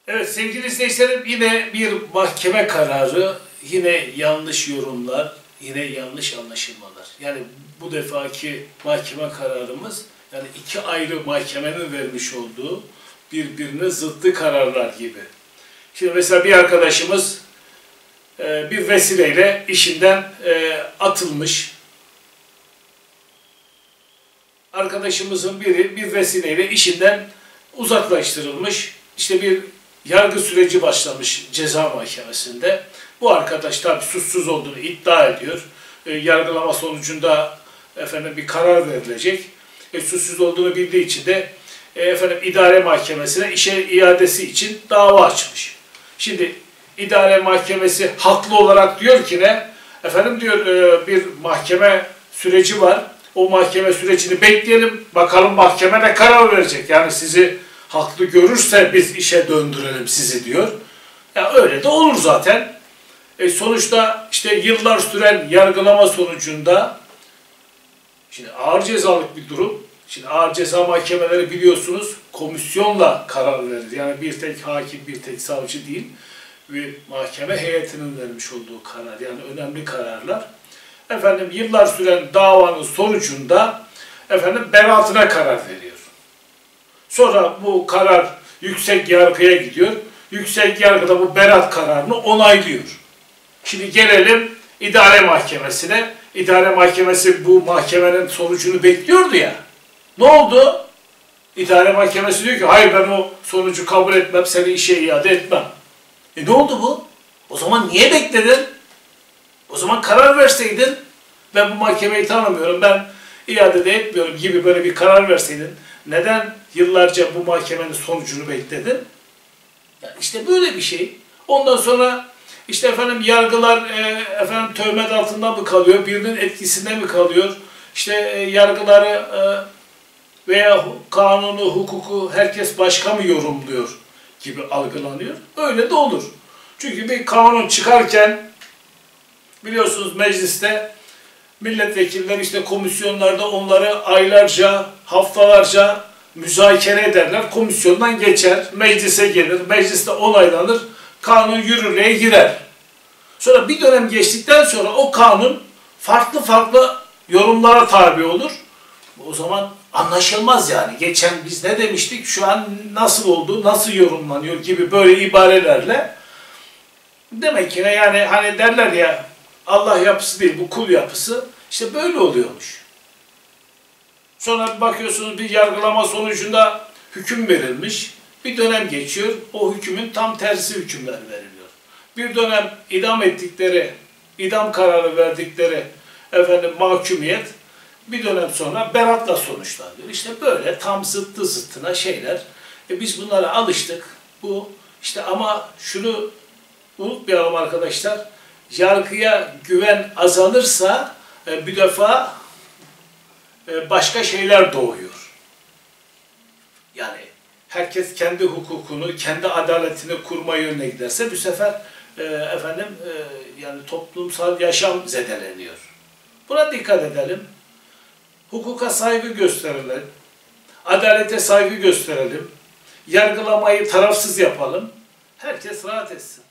Evet sevgili izleyicilerim, yine bir mahkeme kararı, yine yanlış yorumlar, yine yanlış anlaşılmalar. Yani bu defaki mahkeme kararımız, yani iki ayrı mahkemenin vermiş olduğu birbirine zıttı kararlar gibi. Şimdi mesela bir arkadaşımız bir vesileyle işinden atılmış. Arkadaşımızın biri bir vesileyle işinden uzaklaştırılmış. İşte bir yargı süreci başlamış ceza mahkemesinde. Bu arkadaş tabii suçsuz olduğunu iddia ediyor. Yargılama sonucunda bir karar verilecek. Suçsuz olduğunu bildiği için de idare mahkemesine işe iadesi için dava açmış. Şimdi idare mahkemesi haklı olarak diyor ki ne? Diyor bir mahkeme süreci var. O mahkeme sürecini bekleyelim. Bakalım mahkeme ne karar verecek. Yani sizi haklı görürse biz işe döndürelim sizi diyor. Ya öyle de olur zaten. Sonuçta işte yıllar süren yargılama sonucunda, şimdi ağır cezalık bir durum. Şimdi ağır ceza mahkemeleri biliyorsunuz komisyonla karar verir. Yani bir tek hakim, bir tek savcı değil. Bir mahkeme heyetinin vermiş olduğu karar. Yani önemli kararlar. Yıllar süren davanın sonucunda beraatine karar veriyor. Sonra bu karar yüksek yargıya gidiyor. Yüksek yargıda bu beraat kararını onaylıyor. Şimdi gelelim idare mahkemesine. İdare mahkemesi bu mahkemenin sonucunu bekliyordu ya. Ne oldu? İdare mahkemesi diyor ki hayır, ben o sonucu kabul etmem, seni işe iade etmem. Ne oldu bu? O zaman niye bekledin? O zaman karar verseydin, ben bu mahkemeyi tanımıyorum, ben iade de etmiyorum gibi böyle bir karar verseydin, neden yıllarca bu mahkemenin sonucunu bekledin? Yani işte böyle bir şey. Ondan sonra işte yargılar töhmet altında mı kalıyor, birinin etkisinde mi kalıyor? İşte yargıları veya kanunu, hukuku herkes başka mı yorumluyor gibi algılanıyor. Öyle de olur. Çünkü bir kanun çıkarken biliyorsunuz mecliste milletvekiller işte komisyonlarda onları aylarca, haftalarca müzakere ederler. Komisyondan geçer, meclise gelir, mecliste onaylanır, kanun yürürlüğe girer. Sonra bir dönem geçtikten sonra o kanun farklı farklı yorumlara tabi olur. O zaman anlaşılmaz yani. Geçen biz ne demiştik, şu an nasıl oldu, nasıl yorumlanıyor gibi böyle ibarelerle. Demek ki yani hani derler ya, Allah yapısı değil bu kul yapısı, işte böyle oluyormuş. Sonra bakıyorsunuz bir yargılama sonucunda hüküm verilmiş, bir dönem geçiyor, o hükümün tam tersi hükümler veriliyor. Bir dönem idam ettikleri, idam kararı verdikleri mahkumiyet bir dönem sonra beraatla sonuçlanıyor. İşte böyle tam zıttı zıttına şeyler. Biz bunlara alıştık. Bu işte, ama şunu unutmayalım arkadaşlar. Yargıya güven azalırsa bir defa başka şeyler doğuyor. Yani herkes kendi hukukunu, kendi adaletini kurma yönüne giderse bu sefer yani toplumsal yaşam zedeleniyor. Buna dikkat edelim. Hukuka saygı gösterelim. Adalete saygı gösterelim. Yargılamayı tarafsız yapalım. Herkes rahat etsin.